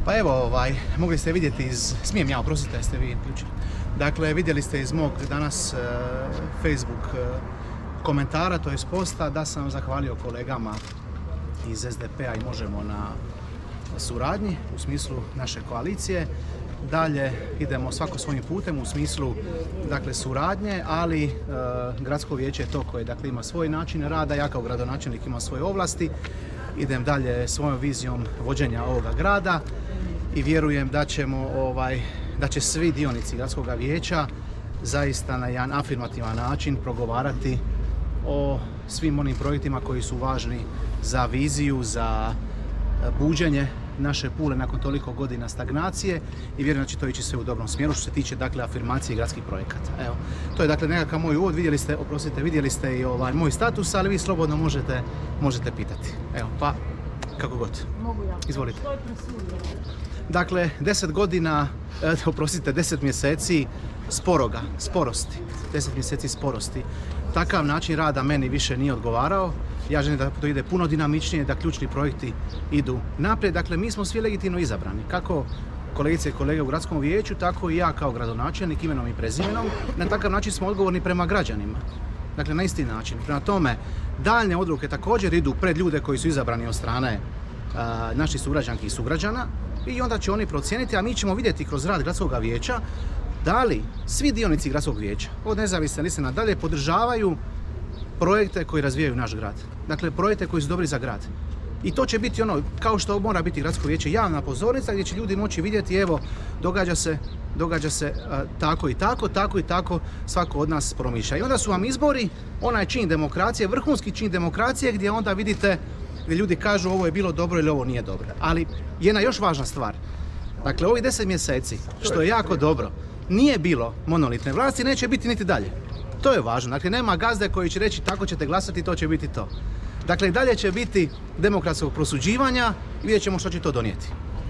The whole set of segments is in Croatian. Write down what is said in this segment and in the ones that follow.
Pa evo, mogli ste vidjeti smijem ja, oprostite, jeste vi uključili. Dakle, vidjeli ste iz mog danas Facebook komentara, to je posta, da sam zahvalio kolegama iz SDP-a i Možemo na suradnji u smislu naše koalicije. Dalje idemo svako svojim putem u smislu suradnje, ali gradsko vijeće je to koje ima svoj način rada, ja kao gradonačelnik imam svoje ovlasti, idem dalje svojom vizijom vođenja ovoga grada i vjerujem da će svi dionici gradskog vijeća zaista na jedan afirmativan način progovarati o svim onim projektima koji su važni za viziju, za buđenje naše Pule nakon toliko godina stagnacije i vjerujem da će to ići sve u dobrom smjeru što se tiče afirmacije gradskih projekata. Evo, to je nekakav moj uvod, vidjeli ste i moj status, ali vi slobodno možete pitati. Evo, pa kako god. Mogu ja. Izvolite. Što je presudio? Dakle, 10 mjeseci sporosti. 10 mjeseci sporosti. Takav način rada meni više nije odgovarao. Ja želim da to ide puno dinamičnije, da ključni projekti idu naprijed. Dakle, mi smo svi legitimno izabrani. Kako kolegice i kolege u gradskom vijeću, tako i ja kao gradonačelnik imenom i prezimenom. Na takav način smo odgovorni prema građanima. Dakle, na isti način. Prema tome, daljnje odluke također idu pred ljude koji su izabrani od strane naših sugrađanki i sugrađana i onda će oni procijeniti, a mi ćemo vidjeti kroz rad gradskog vijeća da li svi dionici gradskog vijeća, od nezavisne liste nadalje, podržavaju projekte koji razvijaju naš grad. Dakle, projekte koji su dobri za grad. I to će biti kao što mora biti gradsko vijeće, javna pozornica gdje će ljudi moći vidjeti, evo, događa se tako i tako, svako od nas promišlja. I onda su vam izbori, onaj čin demokracije, vrhunski čin demokracije gdje onda vidite, gdje ljudi kažu ovo je bilo dobro ili ovo nije dobro. Ali jedna još važna stvar. Dakle, ovih 10 mjeseci, što je jako dobro, nije bilo monolitne vlasti, neće biti niti dalje. To je važno. Dakle, nema gazde koji će reći tako ćete glasati, to će biti to. Dakle, dalje će biti demokratskog prosuđivanja i vidjet ćemo što će to donijeti.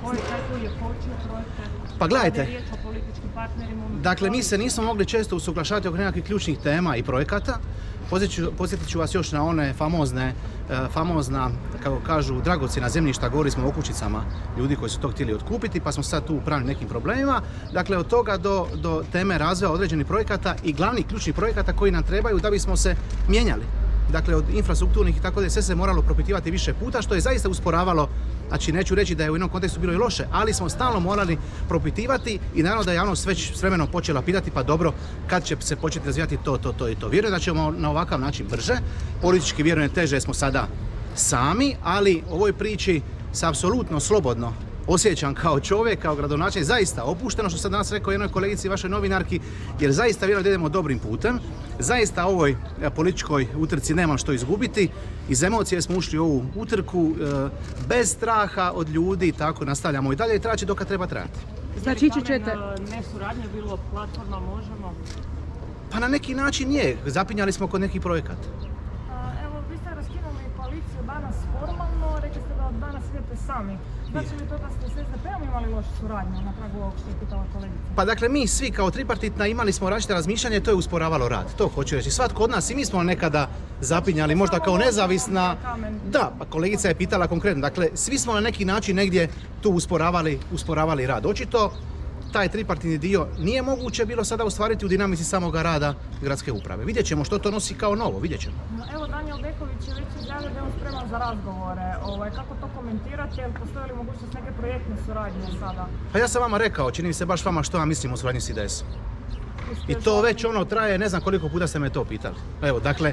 Pa gledajte, dakle, mi se nismo mogli često usuglašavati oko nekakvih ključnih tema i projekata. Podsjetit ću vas još na one famozna, kako kažu, dragocjena zemljišta, govorili smo o okućicama ljudi koji su to htjeli otkupiti, pa smo sad tu upravili nekim problemima. Dakle, od toga do teme razvoja određenih projekata i glavnih ključnih projekata koji nam trebaju da bismo se mijenjali. Dakle, od infrastrukturnih i tako da sve se moralo propitivati više puta, što je zaista usporavalo. Znači, neću reći da je u jednom kontekstu bilo i loše, ali smo stalno morali propitivati i naravno da je javnost već s vremenom počela pitati pa dobro, kad će se početi razvijati to i to. Vjerujem da ćemo na ovakav način brže, politički vjerujem teže smo sada sami, ali u ovoj priči se apsolutno slobodno osjećam kao čovjek, kao gradonačelnik, zaista opušteno što sam danas rekao jednoj kolegici, vašoj novinarki, jer zaista vjerujem da idemo dobrim putem. Zaista ovoj političkoj utrci nemam što izgubiti. Iz emocije smo ušli u ovu utrku, bez straha od ljudi, tako nastavljamo i dalje i traći dok treba trajati. Znači, ćete nesuradnje bilo platforma Možemo? Pa na neki način je, zapinjali smo kod nekih projekata. Evo, vi ste raskinuli koaliciju danas formalno, rekli ste da danas idete sami. Znači li to da ste s SDP-om imali lošu suradnju na tragu ovog što je pitala kolegica? Pa dakle, mi svi kao tripartitna imali smo različite razmišljanje, to je usporavalo rad, to hoću reći. Svatko od nas i mi smo nekada zapinjali, možda kao nezavisna. Da, pa kolegica je pitala konkretno, dakle, svi smo na neki način negdje tu usporavali rad. Očito, taj tripartitni dio nije moguće bilo sada ostvariti u dinamici samoga rada gradske uprave. Vidjet ćemo što to nosi kao novo, vidjet ćemo. Evo, Danijel Beković je već izjavio da je on spreman za razgovore. Kako to komentirate? Jel postoji li mogućnost neke projektne suradnje sada? Pa ja sam vama rekao, čini mi se baš vama što ja mislim o suradnji s IDS-om. I to već traje, ne znam koliko puta ste me to pitali. Evo, dakle,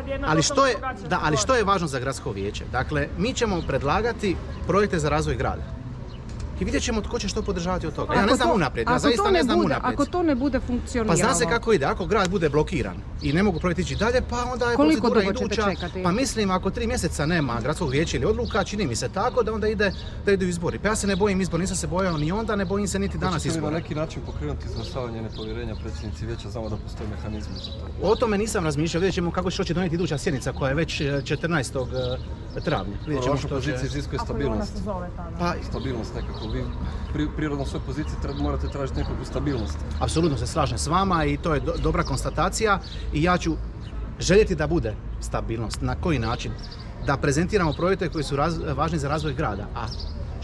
ali što je važno za gradsko vijeće? Dakle, mi ćemo predlagati projekte za razvoj grada. I vidjet ćemo tko će što podržavati od toga. Ja ne znam unaprijed, ja zaista ne znam unaprijed. Ako to ne bude funkcioniralo... Pa zna se kako ide, ako grad bude blokiran i ne mogu projekti ići dalje, pa onda je procedura iduća. Pa mislim, ako 3 mjeseca nema gradskog vijeća ili odluka, čini mi se tako da onda idu izbori. Pa ja se ne bojim izbora, nisam se bojao ni onda, ne bojim se niti danas izbora. Hoćete li na neki način pokrenuti izglasavanje nepovjerenja predsjednici vijeća, znamo da postoje mehanizmi za to? O tome nisam razmišljao, vidjet ćemo kako će donijeti iduća sjednica koja je već 14. travnja. Vaša pozicija iziskuje stabilnost. Stabilnost nekako. Vi prirodno svoj poziciji morate tražiti nekakvu stabilnost. Apsolutno se slažem s vama i to je dobra konstatacija i ja ću željeti da bude stabilnost. Na koji način? Da prezentiramo projekte koji su važni za razvoj grada. A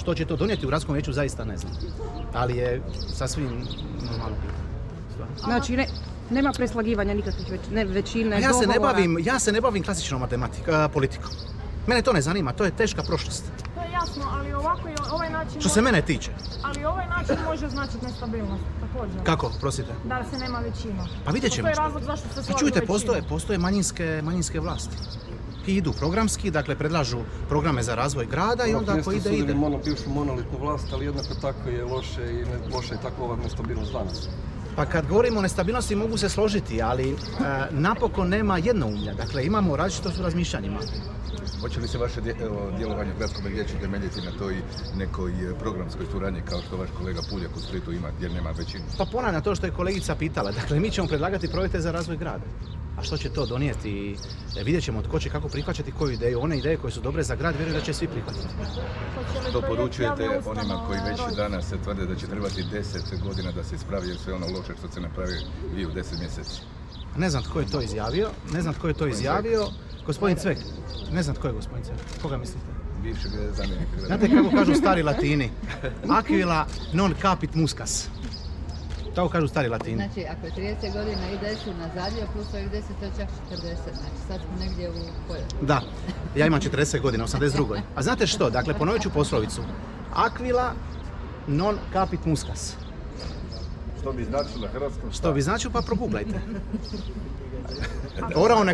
Što će to donijeti u gradskom vijeću, zaista ne znam. Ali je sasvim normalno pitanje. Znači, nema preslagivanja nikakvih većine, Ja se ne bavim klasičnom politikom. Mene to ne zanima, to je teška prošlost. To je jasno, ali ovako i ovaj način... Što se mene tiče. Ali ovaj način može značiti nestabilnost, također. Kako, prosite? Da se nema većina. Pa vidjet ćemo. Postoji razlog zašto se slažu Čujte, postoje manjinske vlasti. I idu programski, dakle predlažu programe za razvoj grada i onda ako ide... bivšu monolitnu vlast, ali jednako tako je loše i tako ova nestabilnost danas. Pa kad govorimo o nestabilnosti mogu se složiti, ali napokon nema jednoumlja. Dakle, imamo različitost u razmišljanjima. Hoće li se vaše djelovanje u gradskom vijeću temeljiti na toj nekoj programskoj suradnji kao što vaš kolega Puljak u Splitu ima, jer nema većinu? Pa ponavljam to što je kolegica pitala. Dakle, mi ćemo predlagati projekte za razvoj grada. A što će to donijeti? Vidjet ćemo tko će kako prihvaćati koju ideju. One ideje koje su dobre za grad, vjerujem da će svi prihvatiti. Što poručujete onima koji već danas se tvrde da će trebati 10 godina da se ispravi sve ono loše što se napravi i u 10 mjeseci? Ne znam tko je to izjavio. Gospodin Cvek. Ne znam tko je gospodin Cvek. Koga mislite? Bivšeg zamjenika. Znate kako kažu stari Latini? Aquila non capit muscas. Tako kažu stari Latini. Znači, ako je 30 godina i 10 nazad, plus ovih 10 to je čak 40, znači sad smo negdje u polju. Da, ja imam 40 godina, 82. A znate što? Dakle, ponovit ću poslovicu. Aquila non capit muscas. Što bi značilo na hrvatskom? Što bi značilo, pa proguglajte. Orao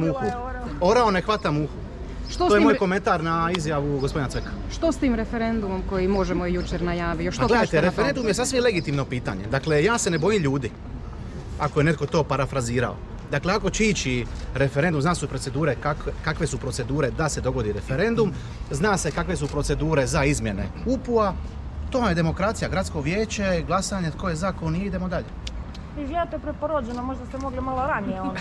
ne hvata muhu. To je moj komentar na izjavu gospodina Cveka. Što s tim referendumom koji Možemo jučer najavio? Pa gledajte, referendum je sasvim legitimno pitanje. Dakle, ja se ne bojim ljudi, ako je netko to parafrazirao. Dakle, ako će ići referendum, zna su procedure, kakve su procedure da se dogodi referendum, zna se kakve su procedure za izmjene UPU-a, to je demokracija, gradsko vijeće, glasanje, tko je za, tko nije, idemo dalje. Izgledate preporođeno, možda ste mogli malo ranije onda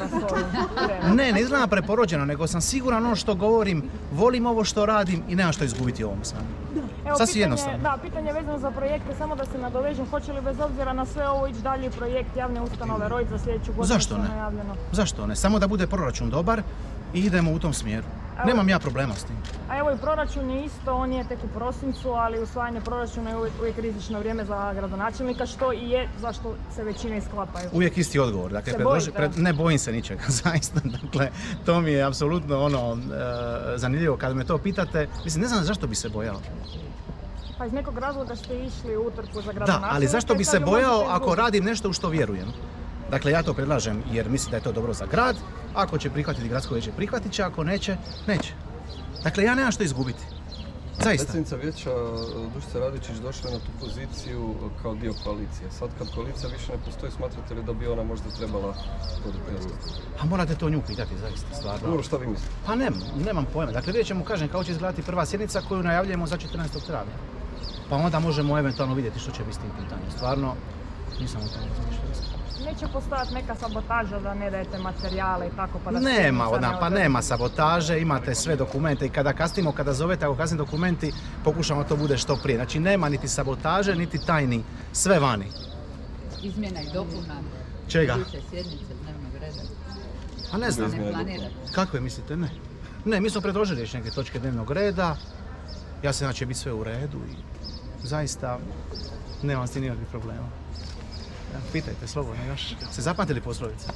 Ne izgledam preporođeno, nego sam siguran ono što govorim, volim ovo što radim i nemam što izgubiti u ovom svemu. Sasvim jednostavno. Da, pitanje je vezano za projekte, samo da se nadovežem, hoće li bez obzira na sve ovo ići dalje projekt javne ustanove ROID za sljedeću godinu? Zašto ne? Samo da bude proračun dobar i idemo u tom smjeru. Nemam ja problema s tim. A evo i proračun je isto, on je tek u prosincu, ali usvajanje proračuna je uvijek rizično vrijeme za gradonačelnika, što i je zašto se većine isklapaju. Uvijek isti odgovor. Dakle, ne bojim se ničega, zaista. Dakle, to mi je apsolutno zanimljivo kada me to pitate. Mislim, ne znam zašto bi se bojao. Pa iz nekog razloga ste išli u utrku za gradonačelnika. Da, ali zašto bi se bojao ako radim nešto u što vjerujem? Dakle, ja to predlažem jer mislim da je to dobro za grad. Ako će prihvatiti gradsko vijeće, prihvatit će, ako neće, neće. Dakle, ja nemam što izgubiti. Zaista. Predsjednica vijeća Dušica Radojčić došla na tu poziciju kao dio koalicije. Sad kad koalicija više ne postoji, smatrate li da bi ona možda trebala poduprijeti? A morate to nju pitati, zaista, stvarno. Dobro, šta vi mislite? Pa nemam pojma. Dakle, vidjet ćemo, kažem, kako će izgledati prva sjednica koju najavljujemo za 14. travnja. Pa onda možemo eventualno vidjeti što će biti s tim pitanjem. Stvarno, nisam o tome razmišljao. Neće postojati neka sabotaža da ne dajete materijale i tako pa da se... Nema sabotaže, imate sve dokumente i kada kasnimo, kada zovete, ako kasni dokumenti, pokušamo to bude što prije. Znači nema niti sabotaže, niti tajni, sve vani. Izmjena i dopuna. Čega? Sjednice dnevnog reda. A ne znam. Kako je mislite? Ne, mi smo predložili još neke točke dnevnog reda. Ja se znači biti sve u redu i zaista nemam s tim nikakvih problema. Pitajte, slobodno još. Se zapamtili poslovice?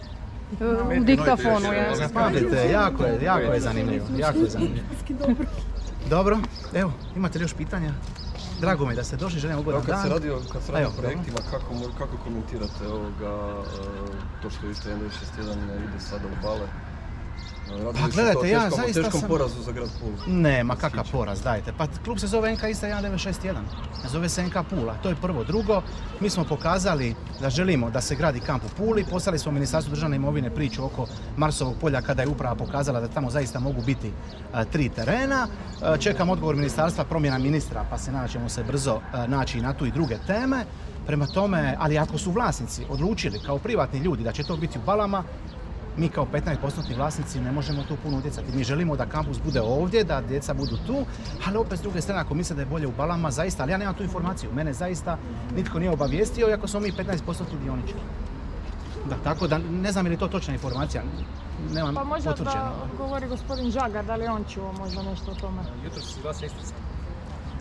U diktafonu, ja. Zapamtite, jako je zanimljivo. Dobro, evo, imate li još pitanja? Drago mi je da ste došli, želim ugodan dan. Kad se radi o projektima, kako komentirate to što isto 1.61 ide sada u bale? Pa gledajte, ja zaista teškom porazu za grad Pulu. Nema, kakav poraz, dajte. Pa klub se zove NK Istra 1961. Zove se NK Pula. To je prvo. Drugo, mi smo pokazali da želimo da se gradi kamp u Puli. Poslali smo Ministarstvu državne imovine priču oko Marsovog polja kada je uprava pokazala da tamo zaista mogu biti 3 terena. Čekam odgovor ministarstva, promjena ministra, pa se nadam ćemo se brzo naći na tu i druge teme. Prema tome, ali ako su vlasnici odlučili kao privatni ljudi da će to biti u Balama, mi kao 15% vlasnici ne možemo tu puno utjecati. Mi želimo da kampus bude ovdje, da djeca budu tu, ali opet s druge strane ako misle da je bolje u Balama, zaista, ali ja nemam tu informaciju. Mene zaista nitko nije obavijestio, iako smo mi 15% dioničari. Da, tako da ne znam je li to točna informacija, nemam potvrđeno. Pa možda da govori gospodin Žagar, da li on čuo možda nešto o tome? Jutro su 2 sestrinska.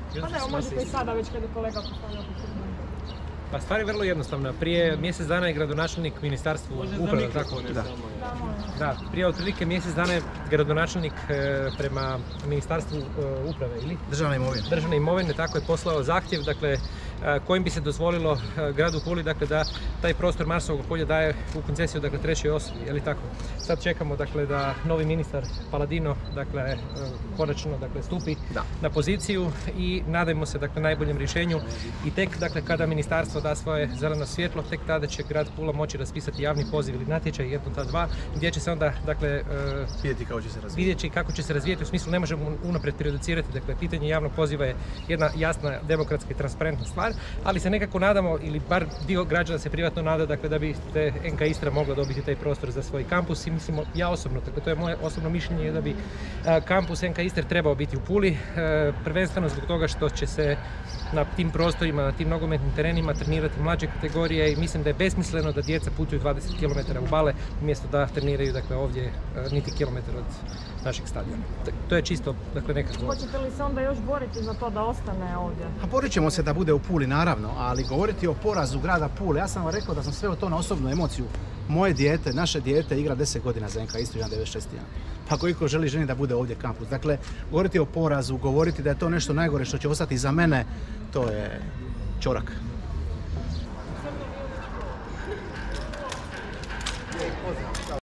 Pa da, možete i sada već kada je kolega postavljao pitanje. Pa stvar je vrlo jednostavna. Prije mjesec dana je gradonačelnik ministarstvu uprave, tako? Da, prije otprilike mjesec dana je gradonačelnik prema ministarstvu uprave ili? Državne imovine, tako je poslao zahtjev, dakle, kojim bi se dozvolilo gradu Puli, dakle, da taj prostor Marsovog polja daje u koncesiju, dakle, trećoj osobi, je li tako? Sad čekamo, dakle, da novi ministar Paladino, dakle, konačno, dakle, stupi na poziciju i nadajmo se, dakle, najboljem rješenju i tek, dakle, kada ministarstvo da svoje zeleno svjetlo, tek tada će grad Pula moći raspisati javni poziv ili natječaj, jedno ta dva, gdje će se onda, dakle, vidjeti kako će se razvijeti, u smislu ne možemo unaprijed prejudicirati, dakle, pitanje javnog poziva je jedna jasna, demokratska i transparentna stvar, ali se nekako nadamo, ili bar dio građana se privatno nada, dakle, da bi te NK Istra mogla dobiti taj prostor za svoj kampus i mislimo, ja osobno, dakle, to je moje osobno mišljenje, da bi kampus NK Istre trebao biti u Puli, prvenstveno zbog toga što će se na tim prostorima, na tim nogometnim terenima trenirati mlađe kategorije i mislim da je besmisleno da djeca putuju 20 km u Bale umjesto da treniraju, dakle, ovdje niti kilometar od našeg stadiona. To je čisto, dakle, nekako. Hoćete li se onda još boriti za to da ostane ovdje? A borit ćemo se da bude u Puli, naravno, ali govoriti o porazu grada Pule, ja sam vam rekao da sam sve to na osobnu emociju. Moje dijete, naše dijete igra 10 godina za NK Istru 96. Pa koliko želi da bude ovdje kampus. Dakle, govoriti o porazu, govoriti da je to nešto najgore što će ostati za mene, to je čorak.